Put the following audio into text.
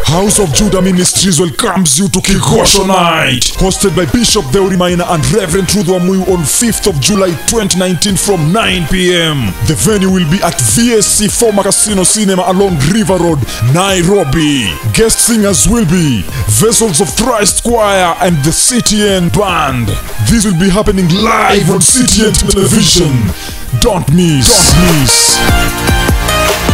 House of Judah Ministries welcomes you to Kigooco Night, hosted by Bishop Theuri Maina and Reverend Ruth Wamuyu on 5th of July 2019 from 9 p.m. The venue will be at VAC former Casino Cinema along River Road, Nairobi. Guest singers will be Vessels of Christ Choir and the CTN Band. This will be happening live on CTN Television. Don't miss.